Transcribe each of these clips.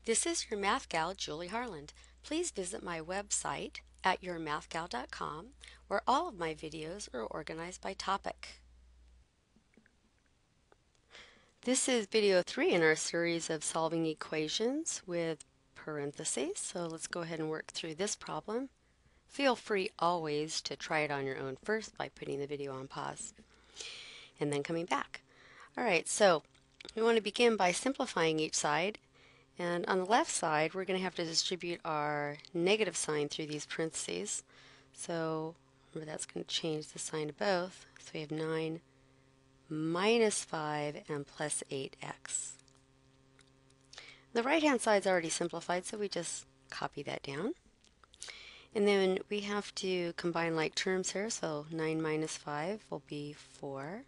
This is your math gal, Julie Harland. Please visit my website at yourmathgal.com, where all of my videos are organized by topic. This is video 3 in our series of solving equations with parentheses. So let's go ahead and work through this problem. Feel free always to try it on your own first by putting the video on pause and then coming back. All right, so we want to begin by simplifying each side. And on the left side, we're going to have to distribute our negative sign through these parentheses. So remember, that's going to change the sign of both. So we have 9 minus 5 and plus 8x. The right-hand side's already simplified, so we just copy that down. And then we have to combine like terms here, so 9 minus 5 will be 4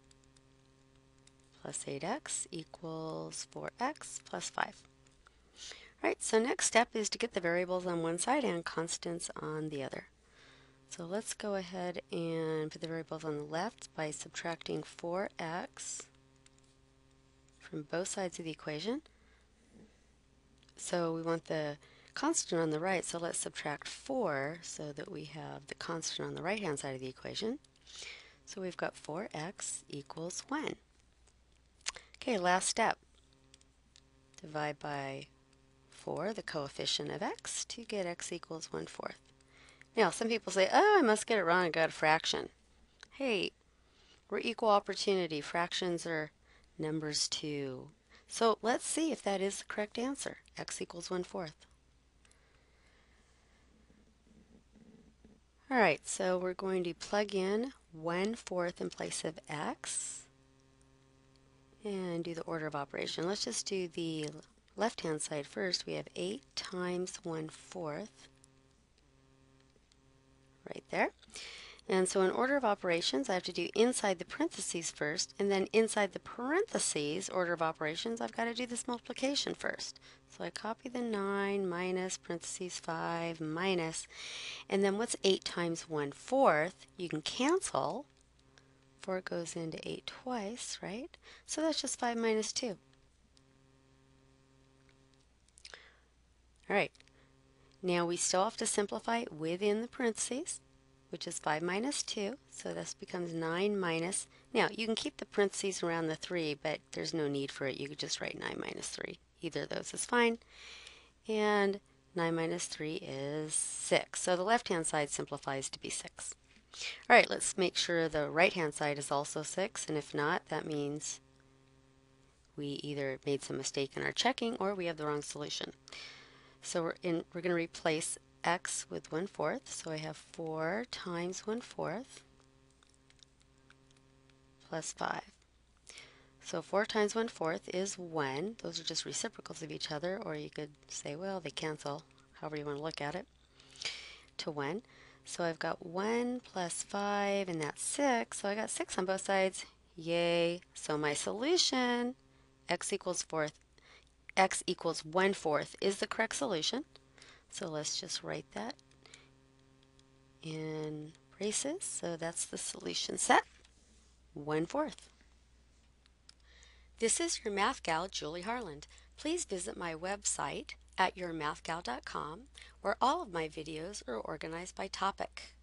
plus 8x equals 4x plus 5. Alright, so next step is to get the variables on one side and constants on the other. So let's go ahead and put the variables on the left by subtracting 4x from both sides of the equation. So we want the constant on the right, so let's subtract 4 so that we have the constant on the right-hand side of the equation. So we've got 4x equals 1. Okay, last step. Divide by 4, the coefficient of x, to get x equals 1/4. Now, some people say, oh, I must get it wrong, I got a fraction. Hey, we're equal opportunity. Fractions are numbers too. So let's see if that is the correct answer. X equals 1/4. All right, so we're going to plug in 1/4 in place of x and do the order of operation. Let's just do the left-hand side first. We have 8 times 1/4 right there. And so in order of operations, I have to do inside the parentheses first, and then inside the parentheses, order of operations, I've got to do this multiplication first. So I copy the 9 minus parentheses 5 minus, and then what's 8 times 1/4? You can cancel. 4 goes into 8 twice, right? So that's just 5 minus 2. All right, now we still have to simplify within the parentheses, which is 5 minus 2, so this becomes 9 minus, now you can keep the parentheses around the 3, but there's no need for it. You could just write 9 minus 3. Either of those is fine. And 9 minus 3 is 6. So the left-hand side simplifies to be 6. All right, let's make sure the right-hand side is also 6, and if not, that means we either made some mistake in our checking or we have the wrong solution. So we're going to replace x with 1/4, so I have 4 times 1/4 plus 5. So 4 times 1/4 is 1. Those are just reciprocals of each other, or you could say, well, they cancel, however you want to look at it, to 1. So I've got 1 plus 5, and that's 6, so I got 6 on both sides. Yay! So my solution, x equals 1/4 is the correct solution. So let's just write that in braces. So that's the solution set, 1/4. This is your math gal, Julie Harland. Please visit my website at yourmathgal.com, where all of my videos are organized by topic.